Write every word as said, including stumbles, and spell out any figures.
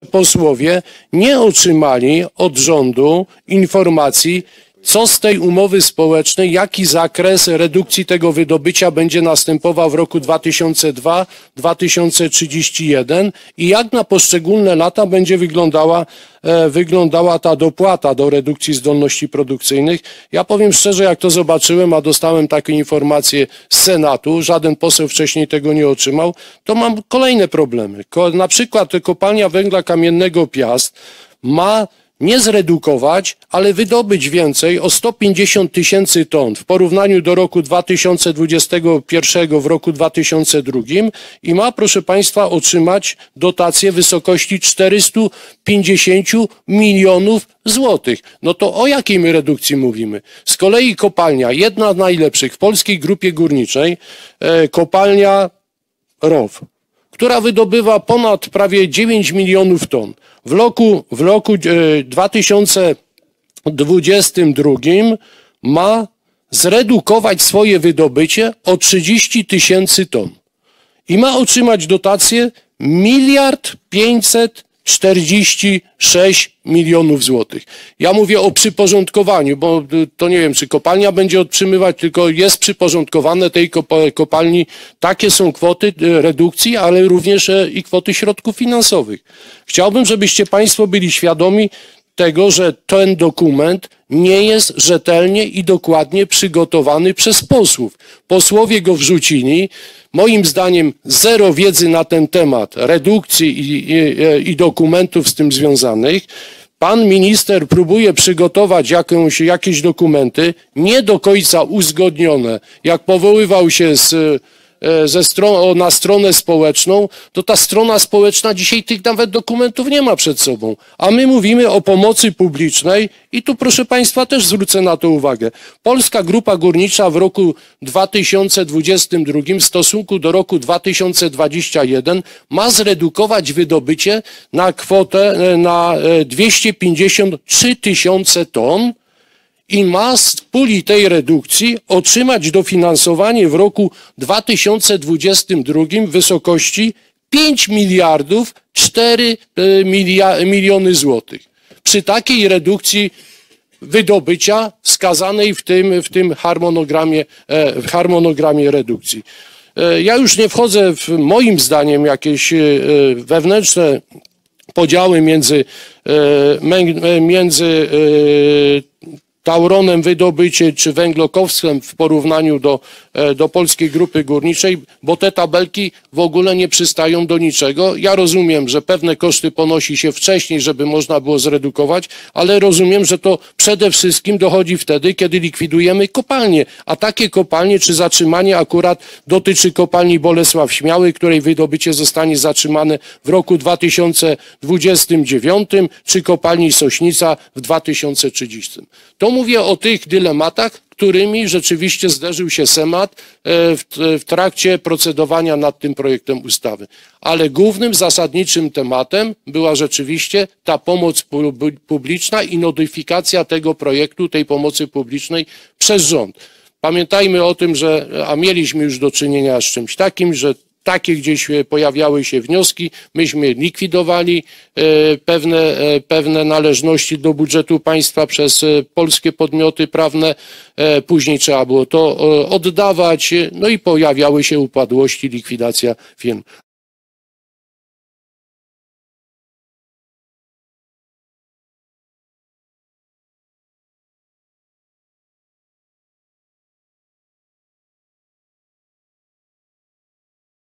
posłowie nie otrzymali od rządu informacji, co z tej umowy społecznej, jaki zakres redukcji tego wydobycia będzie następował w roku dwa tysiące drugi do dwa tysiące trzydziestego pierwszego i jak na poszczególne lata będzie wyglądała, e, wyglądała ta dopłata do redukcji zdolności produkcyjnych. Ja powiem szczerze, jak to zobaczyłem, a dostałem takie informacje z Senatu, żaden poseł wcześniej tego nie otrzymał, to mam kolejne problemy. Ko, na przykład kopalnia węgla kamiennego Piast ma nie zredukować, ale wydobyć więcej o sto pięćdziesiąt tysięcy ton w porównaniu do roku dwa tysiące dwudziestego pierwszego w roku dwa tysiące drugim i ma, proszę Państwa, otrzymać dotację w wysokości czterysta pięćdziesiąt milionów złotych. No to o jakiej my redukcji mówimy? Z kolei kopalnia, jedna z najlepszych w polskiej grupie górniczej, e, kopalnia R O W, która wydobywa ponad prawie dziewięć milionów ton. W roku, w roku dwa tysiące dwudziestym drugim ma zredukować swoje wydobycie o trzydzieści tysięcy ton i ma otrzymać dotację miliard pięćset czterdzieści sześć milionów złotych. Ja mówię o przyporządkowaniu, bo to nie wiem, czy kopalnia będzie otrzymywać, tylko jest przyporządkowane tej kopalni. Takie są kwoty redukcji, ale również i kwoty środków finansowych. Chciałbym, żebyście Państwo byli świadomi tego, że ten dokument nie jest rzetelnie i dokładnie przygotowany przez posłów. Posłowie go wrzucili. Moim zdaniem zero wiedzy na ten temat redukcji i, i, i dokumentów z tym związanych. Pan minister próbuje przygotować jakąś, jakieś dokumenty nie do końca uzgodnione. Jak powoływał się z, ze stron, na stronę społeczną, to ta strona społeczna dzisiaj tych nawet dokumentów nie ma przed sobą. A my mówimy o pomocy publicznej i tu, proszę Państwa, też zwrócę na to uwagę. Polska Grupa Górnicza w roku dwa tysiące dwudziestym drugim w stosunku do roku dwa tysiące dwudziestego pierwszego ma zredukować wydobycie na kwotę na dwieście pięćdziesiąt trzy tysiące ton i ma z puli tej redukcji otrzymać dofinansowanie w roku dwa tysiące dwudziestym drugim w wysokości pięć miliardów cztery miliony złotych. Przy takiej redukcji wydobycia wskazanej w tym, w tym harmonogramie, w harmonogramie redukcji. Ja już nie wchodzę w moim zdaniem jakieś wewnętrzne podziały między, między Tauronem wydobycie czy Węglokowskiem w porównaniu do, do Polskiej Grupy Górniczej, bo te tabelki w ogóle nie przystają do niczego. Ja rozumiem, że pewne koszty ponosi się wcześniej, żeby można było zredukować, ale rozumiem, że to przede wszystkim dochodzi wtedy, kiedy likwidujemy kopalnie, a takie kopalnie czy zatrzymanie akurat dotyczy kopalni Bolesław Śmiały, której wydobycie zostanie zatrzymane w roku dwa tysiące dwudziestym dziewiątym, czy kopalni Sośnica w dwa tysiące trzydziestym. To mówię o tych dylematach, którymi rzeczywiście zderzył się Senat w, w trakcie procedowania nad tym projektem ustawy. Ale głównym, zasadniczym tematem była rzeczywiście ta pomoc publiczna i notyfikacja tego projektu, tej pomocy publicznej przez rząd. Pamiętajmy o tym, że, a mieliśmy już do czynienia z czymś takim, że takie gdzieś pojawiały się wnioski, myśmy likwidowali pewne, pewne należności do budżetu państwa przez polskie podmioty prawne, później trzeba było to oddawać, no i pojawiały się upadłości, likwidacja firm.